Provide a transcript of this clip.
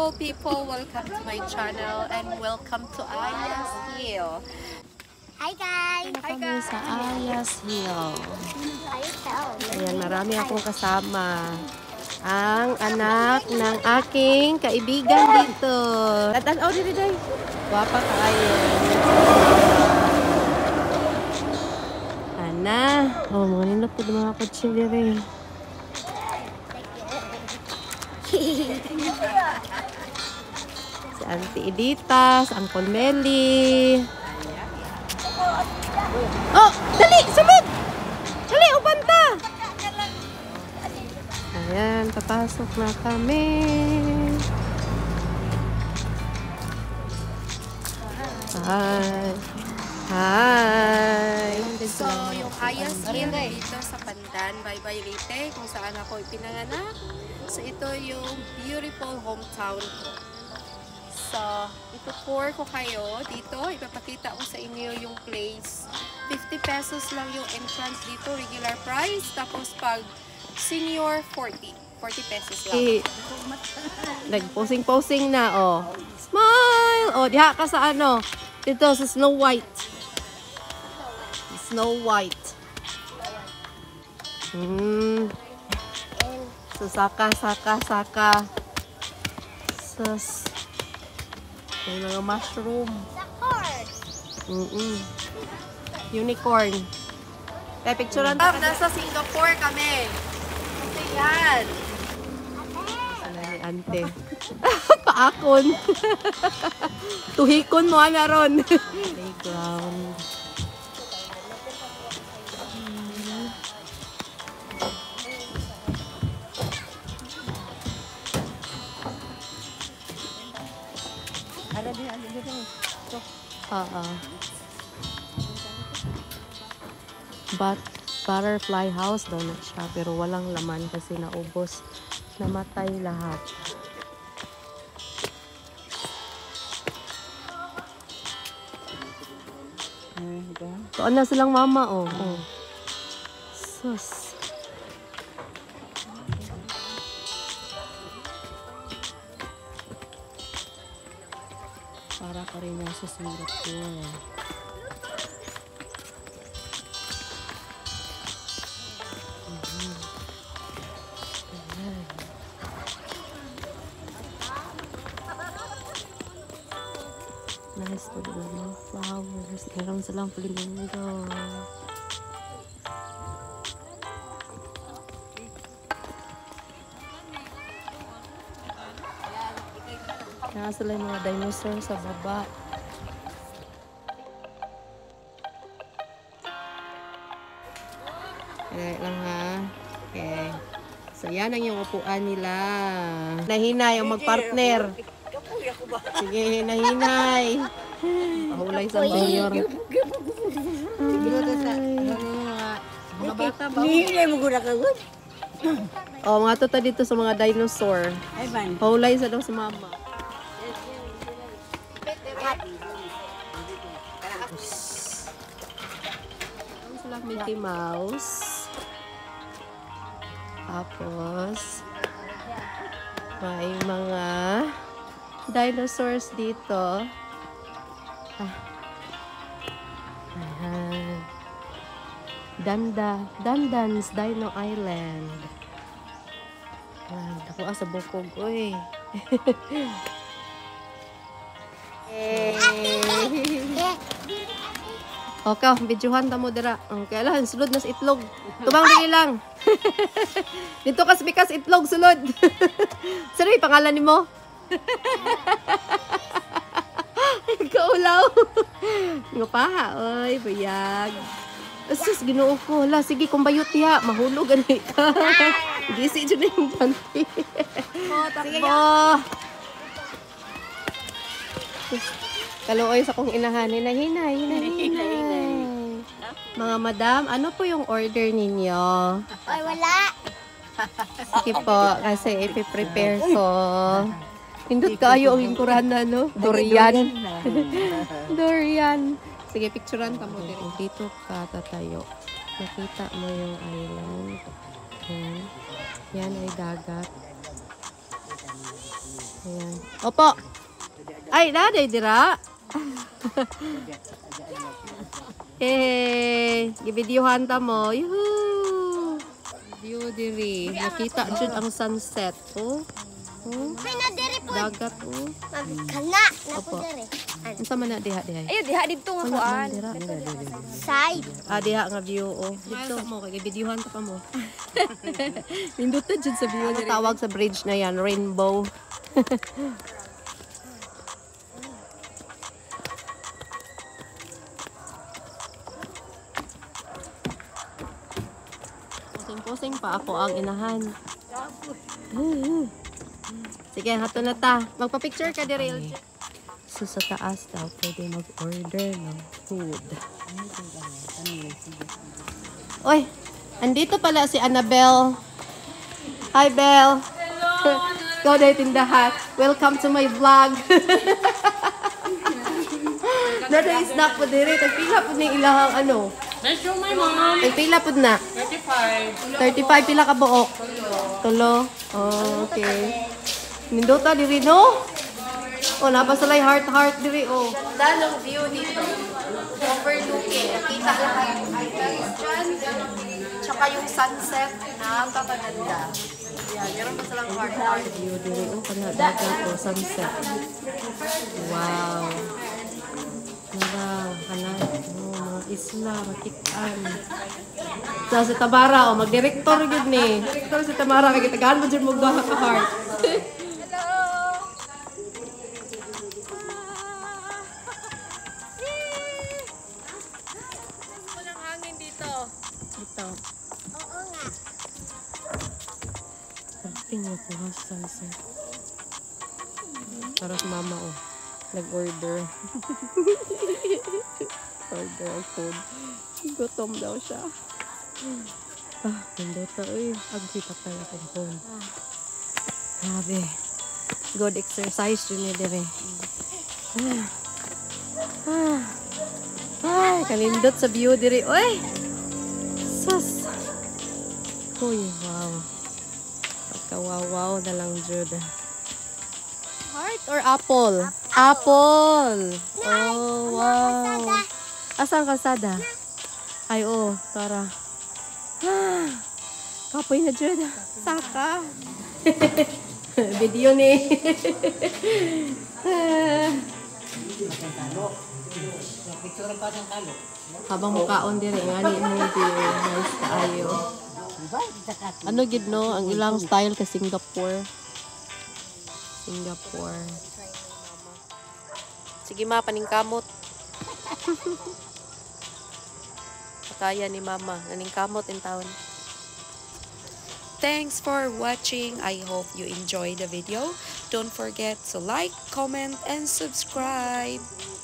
Hello people, welcome to my channel and welcome to Aya's Hill. Hi guys! Hi guys! Sa Aya's Hill. Ayan, marami akong kasama. Ang anak ng aking kaibigan dito. Tatan-aw dito day. Guwapa ka ayan. Ana. Oh, mga nindot po mga kotse dire. Si Auntie Edita, si Uncle Melly. Oh, dali, sunod! Dali, ubanta! Ayan, papasok na kami. Hi! Hi! So, yung Aya's Hill dito sa Pandan, Baybay Leyte, kung saan ako ipinanganak. So, ito yung beautiful hometown ko. So, itutour ko kayo dito. Ipapakita ko sa inyo yung place. 50 pesos lang yung entrance dito, regular price. Tapos pag senior, 40 pesos lang. Nag-posing-posing na, oh. Smile! Oh, diha ka sa ano? Dito sa Snow White. Snow White. So, saka. Sus. May mga mushroom. Unicorn. Kaya picturean tayo. Nasa Singapore kami. Kasi yan. Ano ni ante? Paakon. Tuhikon mo na ron. Playground. Butterfly house daw na siya, pero walang laman kasi naubos, namatay lahat. Doon na silang mama, oh. Sus. Para ka rin nasa Singapore. Nice po doon mga flowers. Meron silang flamingo. Kaya sila yung mga dinosaur sa baba. Okay lang ha. Okay. So yan ang yung upuan nila. Nahinay ang magpartner. Sige, hinay. Pahulay sa mayor. Mga bata ba? Hindi mo guna ka good. Oh, mga tota dito sa mga dinosaur. Pahulay sa daw si mama. Sila Mickey Mouse. Tapos may mga dinosaurs dito. Ayan. Dandan's Dino Island. Ayan, ako sa bukog, uy. Okay, videohan ta mo dira. Okay, ala, sulod na sa itlog. Tubang dili lang. Dito kas bikas itlog sulod. Sari pangalan nimo? Kaulaw. Ngapaha, oy, bayag. Asus, Ginoo ko. Hala, sige, kung bayot ya, mahulog ani ka. Gisi dyan na yung panty. Takbo. Kaluoy sa kong inahan. Hinay. Mga madam, ano po yung order ninyo? Ay, wala. Sige po, kasi ipiprepare ko. Hindot kayo ang lingkurana, no? Durian. Durian. Sige, picturean ka mo. Dito ka tatayo. Nakita mo yung island. Yan. Yan ay dagat. Ayan. Opo. Ay, naday dira. Gibidyohan ta mo. Yuhuu. View diri. Nakita jud ang sunset. Oh. Oh. Ay, na diri po. Dagat oh. Kana. Opo. Napo diri. Unsa man na diha diha? Ayun, diha dito nga Wala man kuan. dira. Side. Diha nga view oh. Dito mo kay gibidyohan ta pa mo. Nindot ta jud sa view. Ano tawag sa bridge na yan? Rainbow. Pusing-pusing pa ako ang inahan. Sige, hato na ta. Magpa-picture ka dire. So sa taas daw, pwede mag-order ng food. Oy, andito pala si Annabelle. Hi, Belle. Hello. Go na tindahan. Welcome to my vlog. Nada snack po dire. Tagpila po ni ilahang ano. Medyo may mom. Tagpila po na. 35. 35 pila ka buok. Tulo. Oh, okay. Nindota diri no? Oh, napasalay heart diri oh. Dalong view dito. Overlooking. Kita lahat yung items dyan. Tsaka yung sunset. Napakaganda. Yan, meron pa silang heart view diri. Oh, kana dagat oh, sunset. Wow. Wow, kana oh, mga isla, matikan. Sa Tamara, oh, mag-director yun ni. Director si Tamara, kaya tagahan mo dyan magdaha ka heart. Walang hangin dito. Dito. Oo nga. Something mo po ang sunset. Para si mama, oh. Nag-order. Order ang food. Gutom daw siya. Pindota, uy. Agri patay akong phone. Grabe. Good exercise yun eh, dire. Ay, kanindot sa view dire. Uy! Sus! Uy, wow. Pagka-wow-wow na lang, Jude. Heart or apple? Apple! Oh, wow. Asang kalsada? Ay, oh, tara. Kapoy na dyan. Saka. Video ni. Habang mukaon din, ngani mo din. Nice kaayo. Ano gid no? Ang ilang style ka Singapore. Singapore. Sige ma, paningkamot. Kaya ni mama, naningkamot in town. Thanks for watching. I hope you enjoyed the video. Don't forget to like, comment, and subscribe.